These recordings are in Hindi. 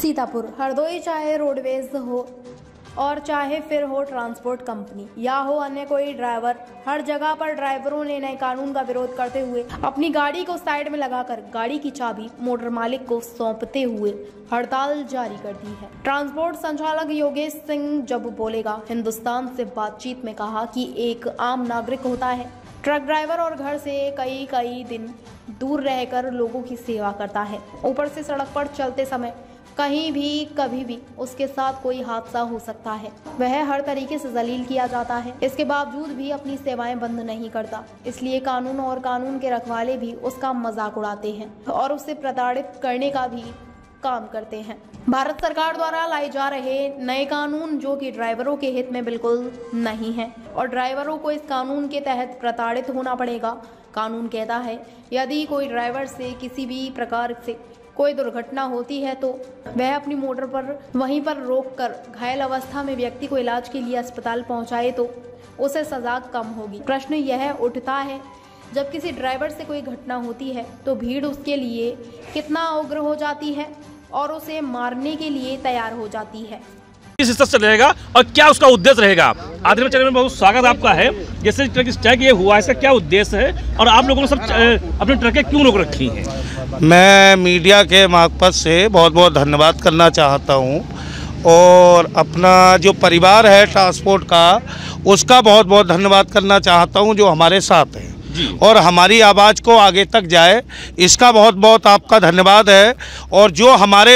सीतापुर हरदोई चाहे रोडवेज हो और चाहे फिर हो ट्रांसपोर्ट कंपनी या हो अन्य कोई ड्राइवर, हर जगह पर ड्राइवरों ने नए कानून का विरोध करते हुए अपनी गाड़ी को साइड में लगाकर गाड़ी की चाबी मोटर मालिक को सौंपते हुए हड़ताल जारी कर दी है। ट्रांसपोर्ट संचालक योगेश सिंह जब बोलेगा हिंदुस्तान से बातचीत में कहा कि एक आम नागरिक होता है, ट्रक ड्राइवर और घर से कई दिन दूर रहकर लोगों की सेवा करता है। ऊपर से सड़क पर चलते समय कहीं भी कभी भी उसके साथ कोई हादसा हो सकता है। वह हर तरीके से जलील किया जाता है, इसके बावजूद भी अपनी सेवाएं बंद नहीं करता। इसलिए कानून और कानून के रखवाले भी उसका मजाक उड़ाते हैं और उसे प्रताड़ित करने का भी काम करते हैं। भारत सरकार द्वारा लाए जा रहे नए कानून जो कि ड्राइवरों के हित में बिल्कुल नहीं है और ड्राइवरों को इस कानून के तहत प्रताड़ित होना पड़ेगा। कानून कहता है यदि कोई ड्राइवर से किसी भी प्रकार से कोई दुर्घटना होती है तो वह अपनी मोटर पर वहीं पर रोककर घायल अवस्था में व्यक्ति को इलाज के लिए अस्पताल पहुंचाए तो उसे सजा कम होगी। प्रश्न यह उठता है जब किसी ड्राइवर से कोई घटना होती है तो भीड़ उसके लिए कितना उग्र हो जाती है और उसे मारने के लिए तैयार हो जाती है। किस हिस्से से रहेगा और क्या उसका उद्देश्य रहेगा। आदमी चैनल में बहुत स्वागत आपका है। जैसे ट्रक स्ट्राइक ये हुआ, इसका क्या उद्देश्य है और आप लोगों ने सब अपनी ट्रकें क्यों रोक रखी हैं? मैं मीडिया के मार्फत से बहुत बहुत धन्यवाद करना चाहता हूं और अपना जो परिवार है ट्रांसपोर्ट का उसका बहुत बहुत धन्यवाद करना चाहता हूं जो हमारे साथ है और हमारी आवाज़ को आगे तक जाए, इसका बहुत बहुत आपका धन्यवाद है। और जो हमारे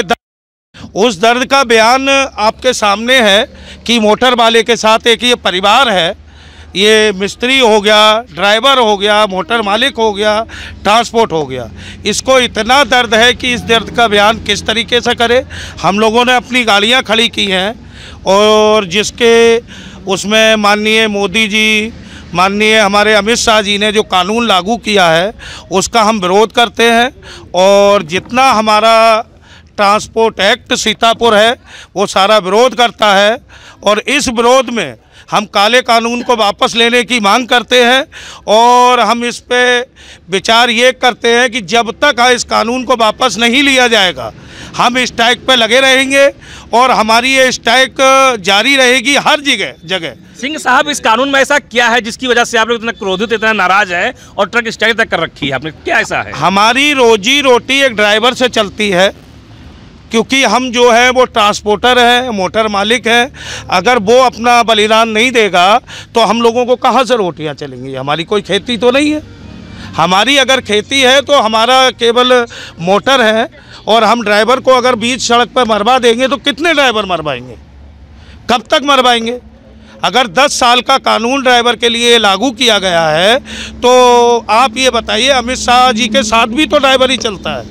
उस दर्द का बयान आपके सामने है कि मोटर वाले के साथ एक ये परिवार है, ये मिस्त्री हो गया, ड्राइवर हो गया, मोटर मालिक हो गया, ट्रांसपोर्ट हो गया, इसको इतना दर्द है कि इस दर्द का बयान किस तरीके से करे। हम लोगों ने अपनी गाड़ियां खड़ी की हैं और जिसके उसमें माननीय मोदी जी, माननीय हमारे अमित शाह जी ने जो कानून लागू किया है उसका हम विरोध करते हैं और जितना हमारा ट्रांसपोर्ट एक्ट सीतापुर है वो सारा विरोध करता है और इस विरोध में हम काले कानून को वापस लेने की मांग करते हैं और हम इस पे विचार ये करते हैं कि जब तक इस कानून को वापस नहीं लिया जाएगा हम स्ट्राइक पे लगे रहेंगे और हमारी ये स्ट्राइक जारी रहेगी हर जगह। सिंह साहब, इस कानून में ऐसा क्या है जिसकी वजह से आप लोग इतना क्रोधित, इतना नाराज है और ट्रक स्ट्राइक तक कर रखी है आपने? क्या ऐसा है? हमारी रोजी रोटी एक ड्राइवर से चलती है क्योंकि हम जो है वो ट्रांसपोर्टर हैं, मोटर मालिक हैं। अगर वो अपना बलिदान नहीं देगा तो हम लोगों को कहाँ से रोटियां चलेंगी? हमारी कोई खेती तो नहीं है। हमारी अगर खेती है तो हमारा केवल मोटर है और हम ड्राइवर को अगर बीच सड़क पर मरवा देंगे तो कितने ड्राइवर मरवाएंगे, कब तक मरवाएंगे? अगर 10 साल का कानून ड्राइवर के लिए लागू किया गया है तो आप ये बताइए, अमित शाह जी के साथ भी तो ड्राइवर ही चलता है,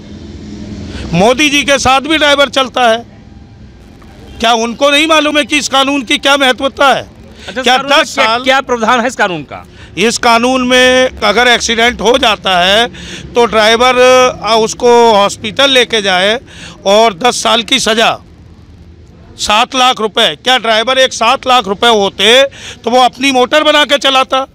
मोदी जी के साथ भी ड्राइवर चलता है। क्या उनको नहीं मालूम है कि इस कानून की क्या महत्वता है? अच्छा, क्या 10 साल क्या प्रावधान है इस कानून का? इस कानून में अगर एक्सीडेंट हो जाता है तो ड्राइवर उसको हॉस्पिटल लेके जाए और 10 साल की सज़ा, 7 लाख रुपए। क्या ड्राइवर एक 7 लाख रुपए होते तो वो अपनी मोटर बना के चलाता?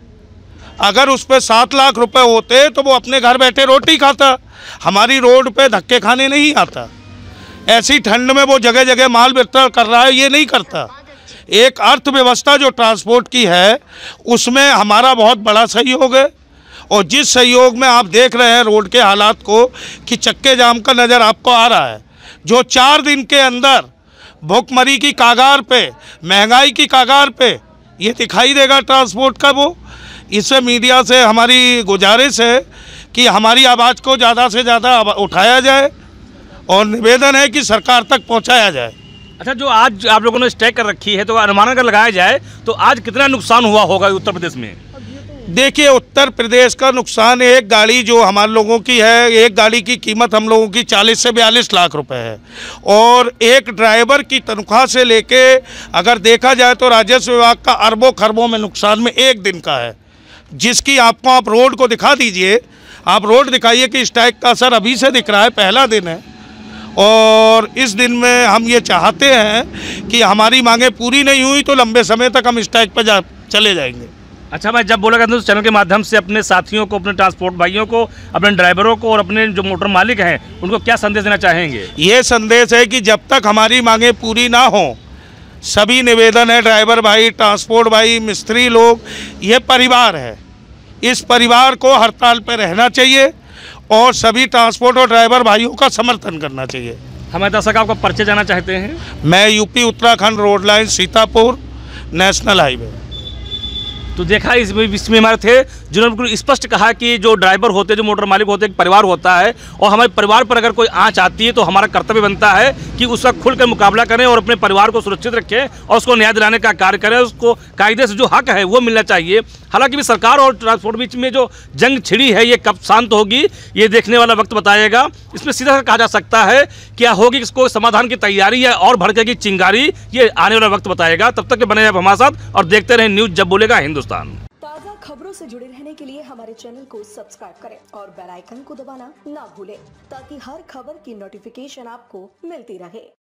अगर उस पर 7 लाख रुपए होते तो वो अपने घर बैठे रोटी खाता, हमारी रोड पे धक्के खाने नहीं आता। ऐसी ठंड में वो जगह जगह माल वितरण कर रहा है, ये नहीं करता। एक अर्थव्यवस्था जो ट्रांसपोर्ट की है उसमें हमारा बहुत बड़ा सहयोग है और जिस सहयोग में आप देख रहे हैं रोड के हालात को कि चक्के जाम का नज़र आपको आ रहा है, जो 4 दिन के अंदर भुखमरी की कागार पे, महंगाई की कागार पे ये दिखाई देगा ट्रांसपोर्ट का। वो इससे मीडिया से हमारी गुजारिश है कि हमारी आवाज़ को ज़्यादा से ज़्यादा उठाया जाए और निवेदन है कि सरकार तक पहुंचाया जाए। अच्छा, जो आज आप लोगों ने स्ट्राइक कर रखी है तो अनुमान अगर लगाया जाए तो आज कितना नुकसान हुआ होगा उत्तर प्रदेश में? देखिए, उत्तर प्रदेश का नुकसान, एक गाड़ी जो हमारे लोगों की है, एक गाड़ी की कीमत हम लोगों की 40 से 42 लाख रुपए है और एक ड्राइवर की तनख्वाह से लेके अगर देखा जाए तो राजस्व विभाग का अरबों खरबों में नुकसान में एक दिन का है, जिसकी आपको आप रोड को दिखा दीजिए, आप रोड दिखाइए कि स्ट्राइक का असर अभी से दिख रहा है, पहला दिन है। और इस दिन में हम ये चाहते हैं कि हमारी मांगें पूरी नहीं हुई तो लंबे समय तक हम स्ट्राइक पर चले जाएंगे। अच्छा, मैं जब बोला करता हूँ चैनल के माध्यम से अपने साथियों को, अपने ट्रांसपोर्ट भाइयों को, अपने ड्राइवरों को और अपने जो मोटर मालिक हैं उनको क्या संदेश देना चाहेंगे? ये संदेश है कि जब तक हमारी मांगें पूरी ना हो, सभी निवेदन है, ड्राइवर भाई, ट्रांसपोर्ट भाई, मिस्त्री लोग, ये परिवार है, इस परिवार को हड़ताल पर रहना चाहिए और सभी ट्रांसपोर्ट और ड्राइवर भाइयों का समर्थन करना चाहिए। हमारे दर्शक आपका परिचय जाना चाहते हैं? मैं UP Uttarakhand road line Sitapur national highway. तो देखा इसमें हमारे थे जिन्होंने बिल्कुल स्पष्ट कहा कि जो ड्राइवर होते हैं, जो मोटर मालिक होते हैं, एक परिवार होता है और हमारे परिवार पर अगर कोई आंच आती है तो हमारा कर्तव्य बनता है कि उसका खुलकर मुकाबला करें और अपने परिवार को सुरक्षित रखें और उसको न्याय दिलाने का कार्य करें। उसको कायदे से जो हक है वो मिलना चाहिए। हालांकि भी सरकार और ट्रांसपोर्ट बीच में जो जंग छिड़ी है ये कब शांत होगी ये देखने वाला वक्त बताएगा। इसमें सीधा कहा जा सकता है क्या होगी, इसको समाधान की तैयारी है और भड़केगी चिंगारी, ये आने वाला वक्त बताएगा। तब तक के बने आप हमारे साथ और देखते रहें न्यूज़ जब बोलेगा हिंदुस्तान। ताज़ा खबरों से जुड़े रहने के लिए हमारे चैनल को सब्सक्राइब करें और बेल आइकन को दबाना ना भूलें ताकि हर खबर की नोटिफिकेशन आपको मिलती रहे।